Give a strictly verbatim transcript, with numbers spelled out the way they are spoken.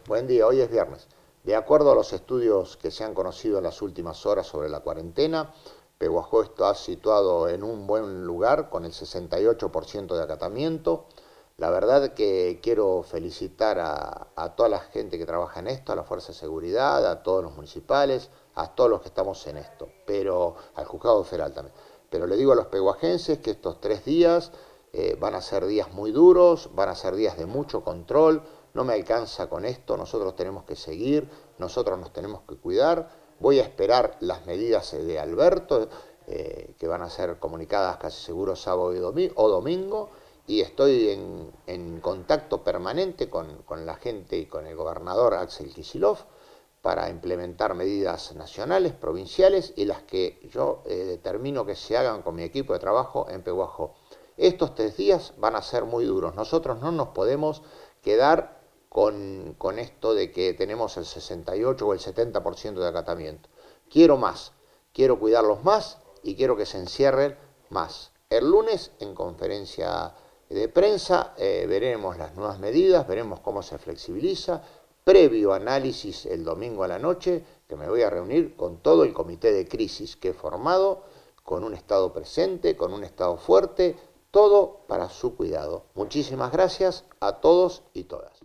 Buen día, hoy es viernes. De acuerdo a los estudios que se han conocido en las últimas horas sobre la cuarentena, Pehuajó está situado en un buen lugar con el sesenta y ocho por ciento de acatamiento. La verdad que quiero felicitar a, a toda la gente que trabaja en esto, a la Fuerza de Seguridad, a todos los municipales, a todos los que estamos en esto, pero al Juzgado Federal también. Pero le digo a los pehuajenses que estos tres días eh, van a ser días muy duros, van a ser días de mucho control. No me alcanza con esto, nosotros tenemos que seguir, nosotros nos tenemos que cuidar. Voy a esperar las medidas de Alberto, eh, que van a ser comunicadas casi seguro sábado y domingo, o domingo, y estoy en, en contacto permanente con, con la gente y con el gobernador Axel Kicillof para implementar medidas nacionales, provinciales y las que yo eh, determino que se hagan con mi equipo de trabajo en Pehuajó. Estos tres días van a ser muy duros. Nosotros no nos podemos quedar con, con esto de que tenemos el sesenta y ocho o el setenta por ciento de acatamiento. Quiero más, quiero cuidarlos más y quiero que se encierren más. El lunes, en conferencia de prensa, eh, veremos las nuevas medidas, veremos cómo se flexibiliza. Previo análisis el domingo a la noche, que me voy a reunir con todo el comité de crisis que he formado, con un Estado presente, con un Estado fuerte, todo para su cuidado. Muchísimas gracias a todos y todas.